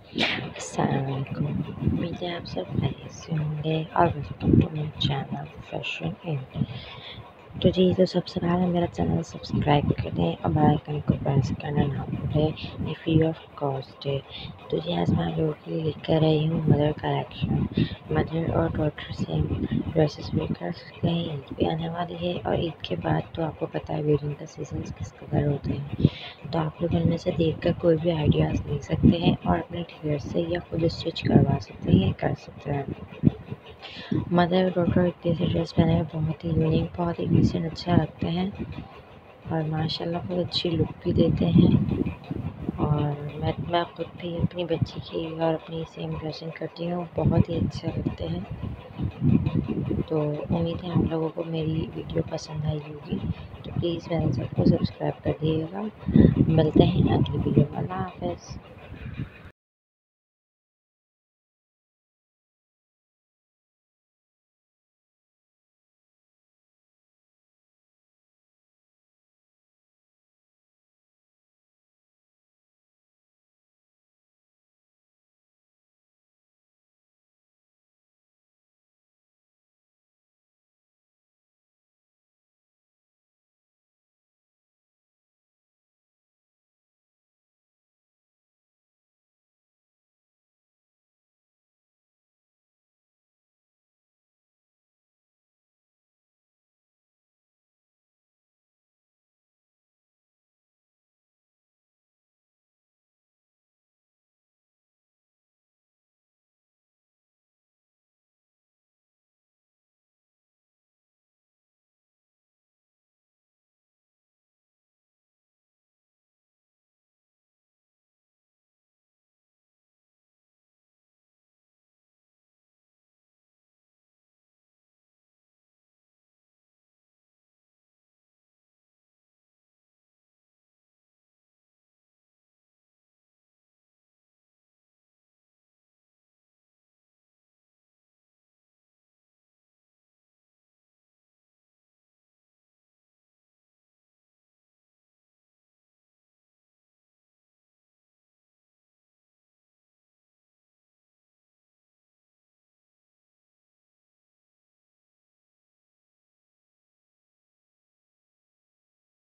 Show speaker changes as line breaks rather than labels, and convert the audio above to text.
अस्सलामुअलैकुम। उम्मीद है आप सब खैरियत से होंगे और welcome to my channel Fashion In. तो जी, तो सबसे पहले मेरा चैनल सब्सक्राइब करें और बेल आइकन को प्रेस करना ना भूलें if you of course day. तो जी, आज मैं आप लोगों के लिए लेकर आई हूँ मदर कलेक्शन। मदर और डॉटर सेम ड्रेसेस वेयर कर सकते हैं। ईद भी आने वाली है और ईद के बाद तो आपको पता है वेडिंग का सीजन किस कदर होते हैं, तो आप लोग इनमें से देखकर कोई भी आइडियाज़ ले सकते हैं और अपने टेलर से या खुद स्टिच करवा सकते हैं या कर सकते हैं। मदर और डॉटर एक जैसे ड्रेस पहने में बहुत ही यूनिक, बहुत ही डिसेंट अच्छा लगते हैं और माशाल्लाह बहुत अच्छी लुक भी देते हैं। और मैं खुद भी अपनी बच्ची की और अपनी सेम ड्रेसिंग करती हूँ, बहुत ही अच्छे लगते हैं। तो उम्मीद है आप लोगों को मेरी वीडियो पसंद आई होगी, तो प्लीज़ मेरे चैनल को सब्सक्राइब कर दिएगा। मिलते हैं अगली वीडियो में। अल्लाह हाफ़िज़।